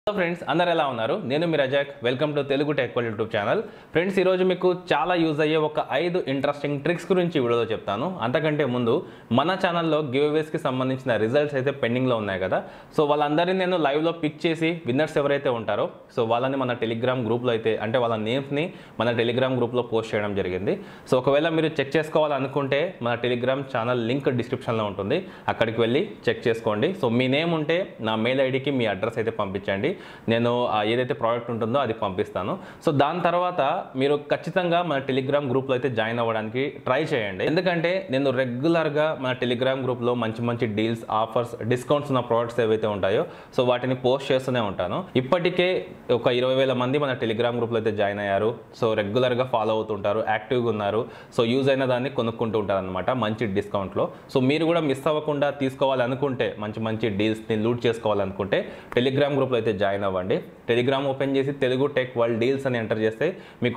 Hello friends, అందరు ఎలా ఉన్నారు? నేను మీ Razak. Welcome to Telugu tech world YouTube channel. Friends, ఈరోజు మీకు చాలా యూజ్ అయ్యే ఒక 5 ఇంట్రెస్టింగ్ ట్రిక్స్ గురించి వీడియోలో చెప్తాను. అంతకంటే ముందు మన ఛానల్లో గివ్ అవేస్కి సంబంధించిన రిజల్ట్స్ అయితే పెండింగ్లో ఉన్నాయి కదా. సో వాళ్ళందరినీ నేను లైవ్లో పిక్ చేసి విన్నర్స్ ఎవరైతే ఉంటారో సో వాళ్ళని మన టెలిగ్రామ్ గ్రూప్లో అయితే అంటే వాళ్ళ నేమ్స్ని మన టెలిగ్రామ్ గ్రూప్లో పోస్ట్ చేయడం జరిగింది. సో ఒకవేళ మీరు చెక్ చేసుకోవాలనుకుంటే మన టెలిగ్రామ్ ఛానల్ లింక్ డిస్క్రిప్షన్లో ఉంటుంది, అక్కడికి వెళ్ళి చెక్ చేసుకోండి. సో మీ నేమ్ ఉంటే నా మెయిల్ ఐడికి మీ అడ్రస్ అయితే పంపించండి, నేను ఏదైతే ప్రోడక్ట్ ఉంటుందో అది పంపిస్తాను. సో దాని తర్వాత మీరు ఖచ్చితంగా మన టెలిగ్రామ్ గ్రూప్లో అయితే జాయిన్ అవ్వడానికి ట్రై చేయండి. ఎందుకంటే నేను రెగ్యులర్గా మన టెలిగ్రామ్ గ్రూప్లో మంచి మంచి డీల్స్, ఆఫర్స్, డిస్కౌంట్స్ ఉన్న ప్రోడక్ట్స్ ఏవైతే ఉంటాయో సో వాటిని పోస్ట్ చేస్తూనే ఉంటాను. ఇప్పటికే ఒక 20,000 మంది మన టెలిగ్రామ్ గ్రూప్లో అయితే జాయిన్ అయ్యారు. సో రెగ్యులర్గా ఫాలో అవుతుంటారు, యాక్టివ్గా ఉన్నారు. సో యూజ్ అయిన దాన్ని కొనుక్కుంటూ ఉంటారు అనమాట మంచి డిస్కౌంట్లో. సో మీరు కూడా మిస్ అవ్వకుండా తీసుకోవాలనుకుంటే, మంచి మంచి డీల్స్ని లూట్ చేసుకోవాలనుకుంటే టెలిగ్రామ్ గ్రూప్లో అయితే జాయిన్ అవ్వండి. టెలిగ్రామ్ ఓపెన్ చేసి తెలుగు టెక్ వరల్డ్ డీల్స్ అని ఎంటర్ చేస్తే మీకు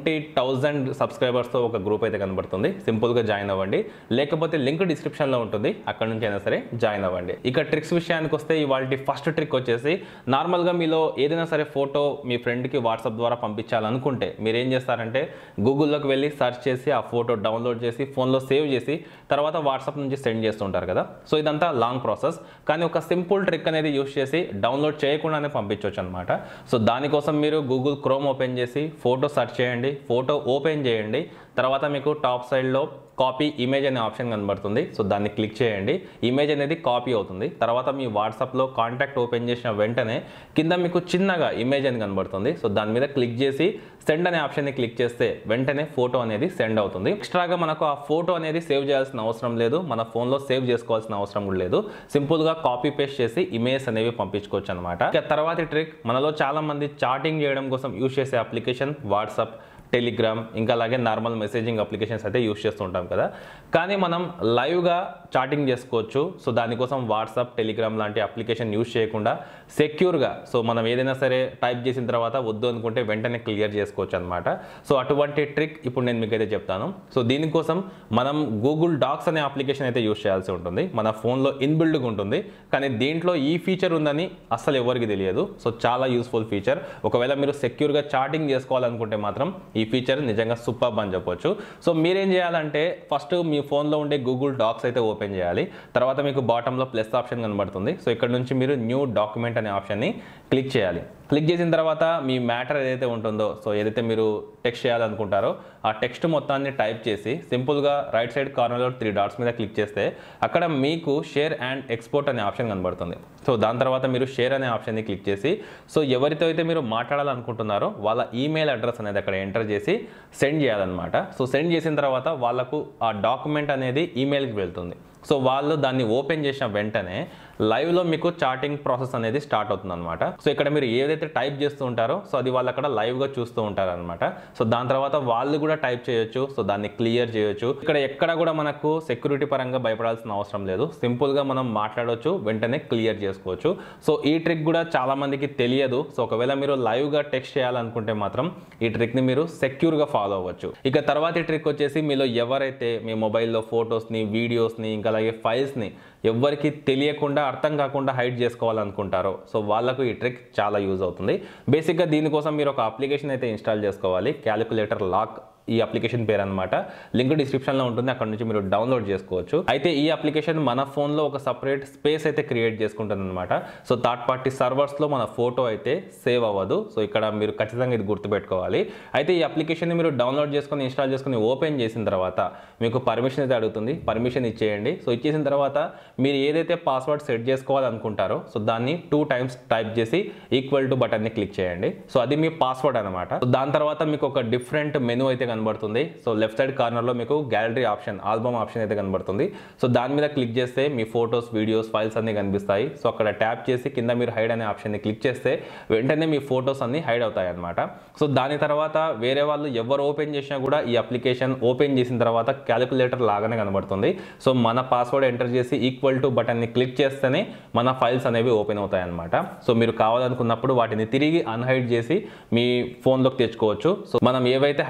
20,000 సబ్స్క్రైబర్స్తో ఒక గ్రూప్ అయితే కనబడుతుంది. సింపుల్గా జాయిన్ అవ్వండి, లేకపోతే లింక్ డిస్క్రిప్షన్లో ఉంటుంది, అక్కడ నుంచి అయినా సరే జాయిన్ అవ్వండి. ఇక ట్రిక్స్ విషయానికి వస్తే ఇవాళ ఫస్ట్ ట్రిక్ వచ్చేసి, నార్మల్గా మీలో ఏదైనా సరే ఫోటో మీ ఫ్రెండ్కి వాట్సాప్ ద్వారా పంపించాలనుకుంటే మీరు ఏం చేస్తారంటే గూగుల్లోకి వెళ్ళి సెర్చ్ చేసి ఆ ఫోటో డౌన్లోడ్ చేసి ఫోన్లో సేవ్ చేసి తర్వాత వాట్సాప్ నుంచి సెండ్ చేస్తుంటారు కదా. సో ఇదంతా లాంగ్ ప్రాసెస్, కానీ ఒక సింపుల్ ట్రిక్ అనేది యూస్ చేసి డౌన్లోడ్ చేయకుండానే పంపించవచ్చు అనమాట. సో దానికోసం మీరు గూగుల్ క్రోమ్ ఓపెన్ చేసి ఫోటో సెర్చ్ చేయండి, ఫోటో ఓపెన్ చేయండి. తర్వాత మీకు టాప్ సైడ్లో కాపీ ఇమేజ్ అనే ఆప్షన్ కనబడుతుంది. సో దాన్ని క్లిక్ చేయండి, ఇమేజ్ అనేది కాపీ అవుతుంది. తర్వాత మీ వాట్సాప్లో కాంటాక్ట్ ఓపెన్ చేసిన వెంటనే కింద మీకు చిన్నగా ఇమేజ్ అని కనబడుతుంది. సో దాని మీద క్లిక్ చేసి సెండ్ అనే ఆప్షన్ని క్లిక్ చేస్తే వెంటనే ఫోటో అనేది సెండ్ అవుతుంది. ఎక్స్ట్రాగా మనకు ఆ ఫోటో అనేది సేవ్ చేయాల్సిన అవసరం లేదు, మన ఫోన్లో సేవ్ చేసుకోవాల్సిన అవసరం కూడా లేదు. సింపుల్గా కాపీ పేస్ట్ చేసి ఇమేజ్ అనేవి పంపించుకోవచ్చు అనమాట. ఇక తర్వాతి ట్రిక్, మనలో చాలా మంది చాటింగ్ చేయడం కోసం యూజ్ చేసే అప్లికేషన్ వాట్సాప్, టెలిగ్రామ్, ఇంకా అలాగే నార్మల్ మెసేజింగ్ అప్లికేషన్స్ అయితే యూస్ చేస్తూ ఉంటాం కదా. కానీ మనం లైవ్గా చాటింగ్ చేసుకోవచ్చు. సో దానికోసం వాట్సాప్, టెలిగ్రామ్ లాంటి అప్లికేషన్ యూస్ చేయకుండా సెక్యూర్గా, సో మనం ఏదైనా సరే టైప్ చేసిన తర్వాత వద్దు అనుకుంటే వెంటనే క్లియర్ చేసుకోవచ్చు అనమాట. సో అటువంటి ట్రిక్ ఇప్పుడు నేను మీకైతే చెప్తాను. సో దీనికోసం మనం గూగుల్ డాక్స్ అనే అప్లికేషన్ అయితే యూస్ చేయాల్సి ఉంటుంది. మన ఫోన్లో ఇన్బిల్డ్గా ఉంటుంది, కానీ దీంట్లో ఈ ఫీచర్ ఉందని అస్సలు ఎవరికి తెలియదు. సో చాలా యూస్ఫుల్ ఫీచర్. ఒకవేళ మీరు సెక్యూర్గా చాటింగ్ చేసుకోవాలనుకుంటే మాత్రం ఈ ఫీచర్ నిజంగా సూపర్ అని చెప్పొచ్చు. సో మీరేం చేయాలంటే ఫస్ట్ మీ ఫోన్లో ఉండే గూగుల్ డాక్స్ అయితే ఓపెన్ చేయాలి. తర్వాత మీకు బాటంలో ప్లస్ ఆప్షన్ కనబడుతుంది. సో ఇక్కడ నుంచి మీరు న్యూ డాక్యుమెంట్ అనే ఆప్షన్ని క్లిక్ చేయాలి. క్లిక్ చేసిన తర్వాత మీ మ్యాటర్ ఏదైతే ఉంటుందో, సో ఏదైతే మీరు టెక్స్ట్ చేయాలనుకుంటారో ఆ టెక్స్ట్ మొత్తాన్ని టైప్ చేసి సింపుల్గా రైట్ సైడ్ కార్నర్లో 3 డాట్స్ మీద క్లిక్ చేస్తే అక్కడ మీకు షేర్ అండ్ ఎక్స్పోర్ట్ అనే ఆప్షన్ కనబడుతుంది. సో దాని తర్వాత మీరు షేర్ అనే ఆప్షన్ని క్లిక్ చేసి సో ఎవరితో అయితే మీరు మాట్లాడాలనుకుంటున్నారో వాళ్ళ ఈమెయిల్ అడ్రస్ అనేది అక్కడ ఎంటర్ చేసి సెండ్ చేయాలన్నమాట. సో సెండ్ చేసిన తర్వాత వాళ్ళకు ఆ డాక్యుమెంట్ అనేది ఈమెయిల్కి వెళ్తుంది. సో వాళ్ళు దాన్ని ఓపెన్ చేసిన వెంటనే లైవ్లో మీకు చాటింగ్ ప్రాసెస్ అనేది స్టార్ట్ అవుతుంది అనమాట. సో ఇక్కడ మీరు ఏదైతే టైప్ చేస్తూ ఉంటారో సో అది వాళ్ళు అక్కడ లైవ్గా చూస్తూ ఉంటారు అనమాట. సో దాని తర్వాత వాళ్ళు కూడా టైప్ చేయొచ్చు, సో దాన్ని క్లియర్ చేయొచ్చు. ఇక్కడ ఎక్కడ కూడా మనకు సెక్యూరిటీ పరంగా భయపడాల్సిన అవసరం లేదు, సింపుల్గా మనం మాట్లాడవచ్చు, వెంటనే క్లియర్ చేసుకోవచ్చు. సో ఈ ట్రిక్ కూడా చాలా మందికి తెలియదు. సో ఒకవేళ మీరు లైవ్గా టెక్స్ట్ చేయాలనుకుంటే మాత్రం ఈ ట్రిక్ని మీరు సెక్యూర్గా ఫాలో అవ్వచ్చు. ఇక తర్వాతి ట్రిక్ వచ్చేసి, మీలో ఎవరైతే మీ మొబైల్లో ఫొటోస్ని, వీడియోస్ని, ఇంకా అలాగే ఫైల్స్ని ఎవ్వరికి తెలియకుండా, అర్థం కాకుండా హైడ్ చేసుకోవాలనుకుంటారో సో వాళ్ళకు ఈ ట్రిక్ చాలా యూజ్ అవుతుంది. బేసిక్గా దీనికోసం మీరు ఒక అప్లికేషన్ అయితే ఇన్స్టాల్ చేసుకోవాలి, క్యాలిక్యులేటర్ లాక్ ఈ అప్లికేషన్ పేరు అనమాట. లింక్ డిస్క్రిప్షన్లో ఉంటుంది, అక్కడ నుంచి మీరు డౌన్లోడ్ చేసుకోవచ్చు. అయితే ఈ అప్లికేషన్ మన ఫోన్లో ఒక సపరేట్ స్పేస్ అయితే క్రియేట్ చేసుకుంటుంది అనమాట. సో థర్డ్ పార్టీ సర్వర్స్లో మన ఫోటో అయితే సేవ్ అవ్వదు. సో ఇక్కడ మీరు ఖచ్చితంగా ఇది గుర్తుపెట్టుకోవాలి. అయితే ఈ అప్లికేషన్ని మీరు డౌన్లోడ్ చేసుకొని ఇన్స్టాల్ చేసుకొని ఓపెన్ చేసిన తర్వాత మీకు పర్మిషన్ అయితే అడుగుతుంది, పర్మిషన్ ఇచ్చేయండి. సో ఇచ్చేసిన తర్వాత మీరు ఏదైతే పాస్వర్డ్ సెట్ చేసుకోవాలనుకుంటారో సో దాన్ని 2 టైమ్స్ టైప్ చేసి ఈక్వల్ టు బటన్ని క్లిక్ చేయండి. సో అది మీ పాస్వర్డ్ అనమాట. సో దాని తర్వాత మీకు ఒక డిఫరెంట్ మెనూ అయితే కనబడుతుంది. సో లెఫ్ట్ సైడ్ కార్నర్లో మీకు గ్యాలరీ ఆప్షన్, ఆల్బమ్ ఆప్షన్ అయితే కనబడుతుంది. సో దాని మీద క్లిక్ చేస్తే మీ ఫొటోస్, వీడియోస్, ఫైల్స్ అన్ని కనిపిస్తాయి. సో అక్కడ ట్యాప్ చేసి కింద మీరు హైడ్ అనే ఆప్షన్ని క్లిక్ చేస్తే వెంటనే మీ ఫొటోస్ అన్ని హైడ్ అవుతాయి అనమాట. సో దాని తర్వాత వేరే వాళ్ళు ఎవరు ఓపెన్ చేసినా కూడా ఈ అప్లికేషన్ ఓపెన్ చేసిన తర్వాత క్యాలిక్యులేటర్ లాగానే కనబడుతుంది. సో మన పాస్వర్డ్ ఎంటర్ చేసి ఈక్వల్ టు బటన్ని క్లిక్ చేస్తేనే మన ఫైల్స్ అనేవి ఓపెన్ అవుతాయి అనమాట. సో మీరు కావాలనుకున్నప్పుడు వాటిని తిరిగి అన్హైడ్ చేసి మీ ఫోన్లోకి తెచ్చుకోవచ్చు. సో మనం ఏవైతే హైడ్ చేస్తామో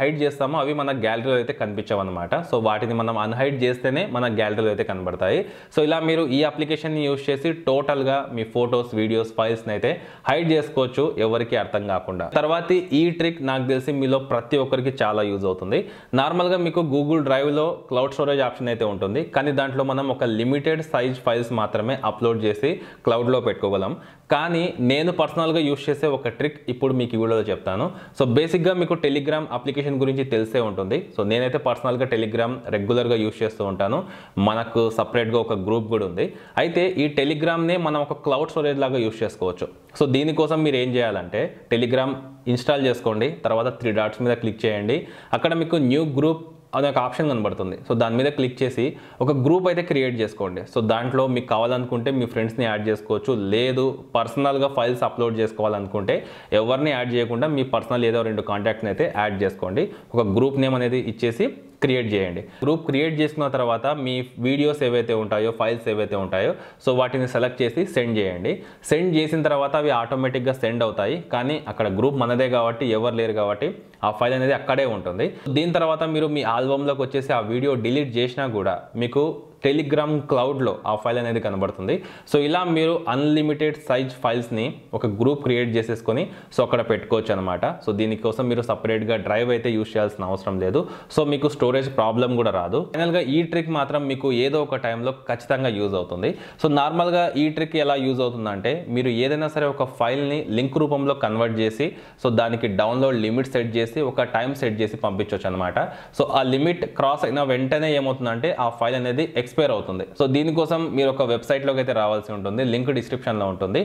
చేస్తామో అవి మన గ్యాలరీలో అయితే కనిపించవు అనమాట. సో వాటిని మనం అన్హైడ్ చేస్తేనే మన గ్యాలరీలో అయితే కనబడతాయి. సో ఇలా మీరు ఈ అప్లికేషన్ని యూజ్ చేసి టోటల్గా మీ ఫొటోస్, వీడియోస్, ఫైల్స్ని అయితే హైడ్ చేసుకోవచ్చు ఎవరికి అర్థం కాకుండా. తర్వాత ఈ ట్రిక్ నాకు తెలిసి మీలో ప్రతి ఒక్కరికి చాలా యూజ్ అవుతుంది. నార్మల్గా మీకు గూగుల్ డ్రైవ్లో క్లౌడ్ స్టోరేజ్ ఆప్షన్ అయితే ఉంటుంది, కానీ దాంట్లో మనం ఒక లిమిటెడ్ సైజ్ ఫైల్స్ మాత్రమే అప్లోడ్ చేసి క్లౌడ్లో పెట్టుకోగలం. కానీ నేను పర్సనల్గా యూజ్ చేసే ఒక ట్రిక్ ఇప్పుడు మీకు ఈ వీడియోలో చెప్తాను. సో బేసిక్గా మీకు టెలిగ్రామ్ అప్లికేషన్ గురించి తెలిసే ఉంటుంది. సో నేనైతే పర్సనల్గా టెలిగ్రామ్ రెగ్యులర్గా యూజ్ చేస్తూ ఉంటాను. మనకు సపరేట్గా ఒక గ్రూప్ కూడా ఉంది. అయితే ఈ టెలిగ్రామ్నే మనం ఒక క్లౌడ్ స్టోరేజ్ లాగా యూజ్ చేసుకోవచ్చు. సో దీనికోసం మీరు ఏం చేయాలంటే టెలిగ్రామ్ ఇన్స్టాల్ చేసుకోండి, తర్వాత 3 డాట్స్ మీద క్లిక్ చేయండి. అక్కడ మీకు న్యూ గ్రూప్ అనే ఒక ఆప్షన్ కనబడుతుంది. సో దాని మీద క్లిక్ చేసి ఒక గ్రూప్ అయితే క్రియేట్ చేసుకోండి. సో దాంట్లో మీకు కావాలనుకుంటే మీ ఫ్రెండ్స్ని యాడ్ చేసుకోవచ్చు, లేదు పర్సనల్గా ఫైల్స్ అప్లోడ్ చేసుకోవాలనుకుంటే ఎవరిని యాడ్ చేయకుండా మీ పర్సనల్ ఏదో 2 కాంటాక్ట్ని అయితే యాడ్ చేసుకోండి. ఒక గ్రూప్ నేమ్ అనేది ఇచ్చేసి క్రియేట్ చేయండి. గ్రూప్ క్రియేట్ చేసుకున్న తర్వాత మీ వీడియోస్ ఏవైతే ఉంటాయో, ఫైల్స్ ఏవైతే ఉంటాయో, సో వాటిని సెలెక్ట్ చేసి సెండ్ చేయండి. సెండ్ చేసిన తర్వాత అవి ఆటోమేటిక్గా సెండ్ అవుతాయి. కానీ అక్కడ గ్రూప్ మనదే కాబట్టి ఎవరు లేరు కాబట్టి ఆ ఫైల్ అనేది అక్కడే ఉంటుంది. దీని తర్వాత మీరు మీ ఆల్బమ్లోకి వచ్చేసి ఆ వీడియో డిలీట్ చేసినా కూడా మీకు టెలిగ్రామ్ క్లౌడ్లో ఆ ఫైల్ అనేది కనబడుతుంది. సో ఇలా మీరు అన్లిమిటెడ్ సైజ్ ఫైల్స్ని ఒక గ్రూప్ క్రియేట్ చేసేసుకొని సో అక్కడ పెట్టుకోవచ్చు అనమాట. సో దీనికోసం మీరు సపరేట్గా డ్రైవ్ అయితే యూజ్ చేయాల్సిన అవసరం లేదు. సో మీకు స్టోరేజ్ ప్రాబ్లం కూడా రాదు. ఫైనల్గా ఈ ట్రిక్ మాత్రం మీకు ఏదో ఒక టైంలో ఖచ్చితంగా యూజ్ అవుతుంది. సో నార్మల్గా ఈ ట్రిక్ ఎలా యూజ్ అవుతుందంటే మీరు ఏదైనా సరే ఒక ఫైల్ని లింక్ రూపంలో కన్వర్ట్ చేసి సో దానికి డౌన్లోడ్ లిమిట్ సెట్ చేసి ఒక టైం సెట్ చేసి పంపించవచ్చు అనమాట. సో ఆ లిమిట్ క్రాస్ అయిన వెంటనే ఏమవుతుందంటే ఆ ఫైల్ అనేది ఎక్స్పైర్ అవుతుంది. సో దీనికోసం మీరు ఒక వెబ్సైట్లోకి అయితే రావాల్సి ఉంటుంది. లింక్ డిస్క్రిప్షన్లో ఉంటుంది.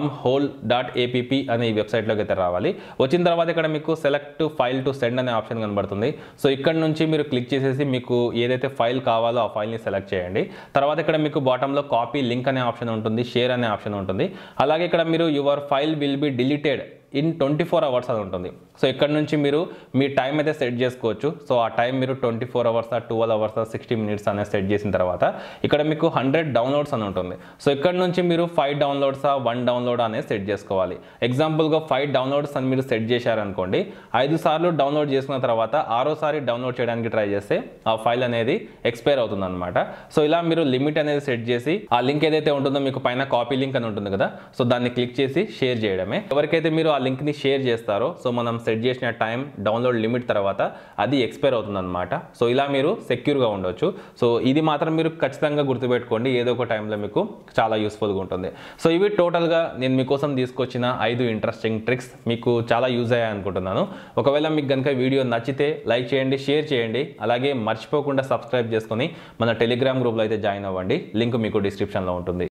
wormhole.app అనే ఈ వెబ్సైట్లోకి అయితే రావాలి. వచ్చిన తర్వాత ఇక్కడ మీకు సెలెక్ట్ ఫైల్ టు సెండ్ అనే ఆప్షన్ కనబడుతుంది. సో ఇక్కడ నుంచి మీరు క్లిక్ చేసేసి మీకు ఏదైతే ఫైల్ కావాలో ఆ ఫైల్ని సెలెక్ట్ చేయండి. తర్వాత ఇక్కడ మీకు బాటంలో కాపీ లింక్ అనే ఆప్షన్ ఉంటుంది, షేర్ అనే ఆప్షన్ ఉంటుంది. అలాగే ఇక్కడ మీరు your file will be deleted in 24 hours అని ఉంటుంది. సో ఇక్కడ నుంచి మీరు మీ టైం అయితే సెట్ చేసుకోవచ్చు. సో ఆ టైం మీరు 24 అవర్సా, 12 అవర్సా, 60 మినిట్స్ అనేది సెట్ చేసిన తర్వాత ఇక్కడ మీకు 100 డౌన్లోడ్స్ అని ఉంటుంది. సో ఇక్కడ నుంచి మీరు 5 డౌన్లోడ్సా, 1 డౌన్లోడ్ అనేది సెట్ చేసుకోవాలి. ఎగ్జాంపుల్గా 5 డౌన్లోడ్స్ అని మీరు సెట్ చేశారనుకోండి, 5 సార్లు డౌన్లోడ్ చేసుకున్న తర్వాత 6వసారి డౌన్లోడ్ చేయడానికి ట్రై చేస్తే ఆ ఫైల్ అనేది ఎక్స్పైర్ అవుతుంది అనమాట. సో ఇలా మీరు లిమిట్ అనేది సెట్ చేసి ఆ లింక్ ఏదైతే ఉంటుందో మీకు పైన కాపీ లింక్ అని ఉంటుంది కదా, సో దాన్ని క్లిక్ చేసి షేర్ చేయడమే. ఎవరికైతే మీరు ఆ లింక్ని షేర్ చేస్తారో సో మనం సెట్ చేసిన టైం డౌన్లోడ్ లిమిట్ తర్వాత అది ఎక్స్పైర్ అవుతుంది అనమాట. సో ఇలా మీరు సెక్యూర్గా ఉండొచ్చు. సో ఇది మాత్రం మీరు ఖచ్చితంగా గుర్తుపెట్టుకోండి, ఏదో ఒక టైంలో మీకు చాలా యూస్ఫుల్గా ఉంటుంది. సో ఇవి టోటల్గా నేను మీకోసం తీసుకొచ్చిన 5 ఇంట్రెస్టింగ్ ట్రిక్స్. మీకు చాలా యూజ్ అయ్యాయి అనుకుంటున్నాను. ఒకవేళ మీకు కనుక వీడియో నచ్చితే లైక్ చేయండి, షేర్ చేయండి. అలాగే మర్చిపోకుండా సబ్స్క్రైబ్ చేసుకొని మన టెలిగ్రామ్ గ్రూప్లో అయితే జాయిన్ అవ్వండి. లింక్ మీకు డిస్క్రిప్షన్లో ఉంటుంది.